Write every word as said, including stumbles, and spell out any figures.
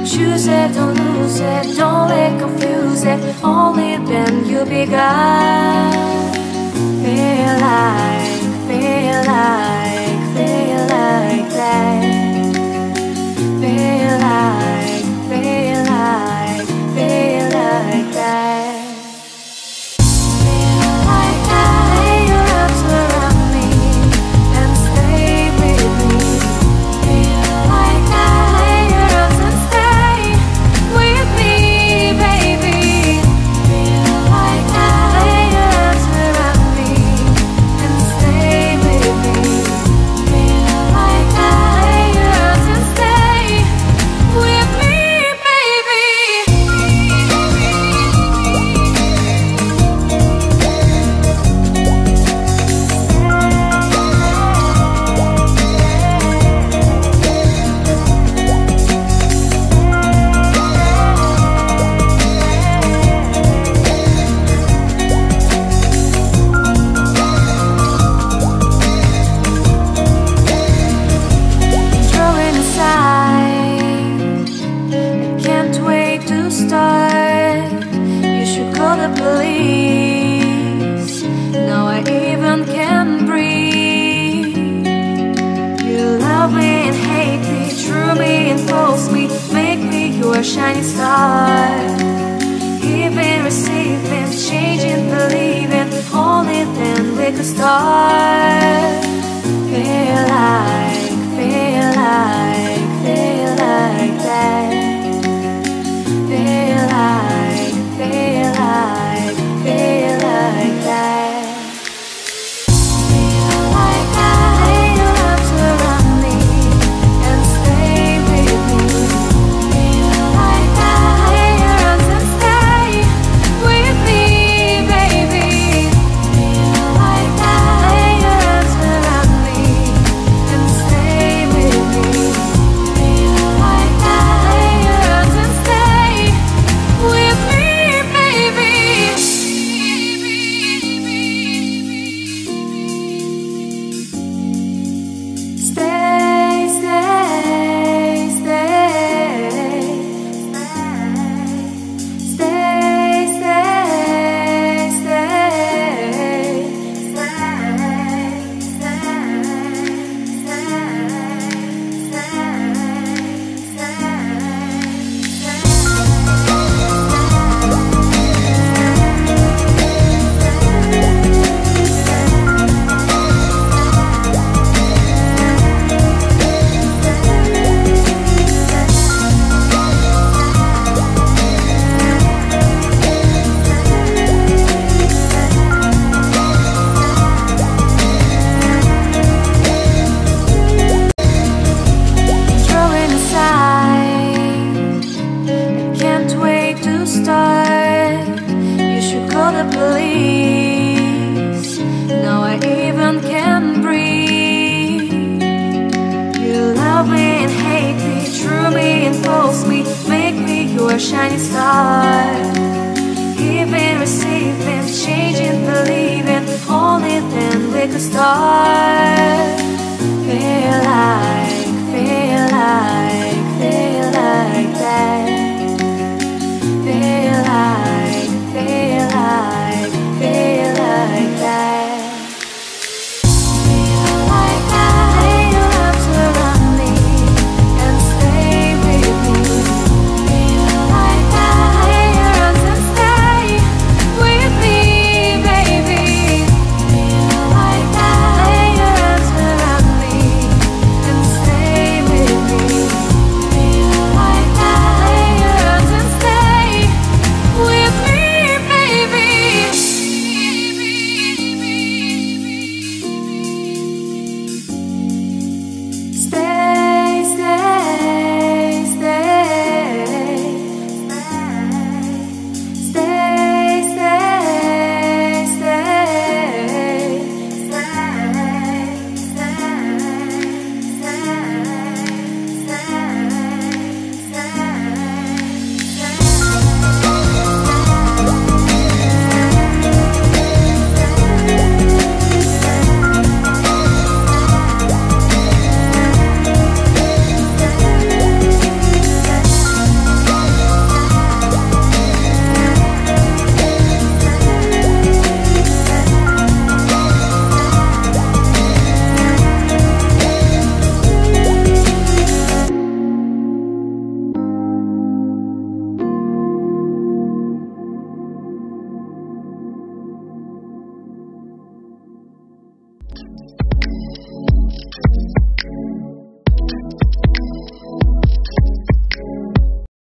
choose it, don't lose it, don't let confuse it. Only then you begun. Feel like, feel like, feel like that. Feel like, feel like, feel like that. Shining star, giving, receiving, changing, believing. Only then we could start. Feel like, feel like, feel like that. Feel like, feel like, feel like that. Shining star, giving, receiving, changing, believing. Only then we could start.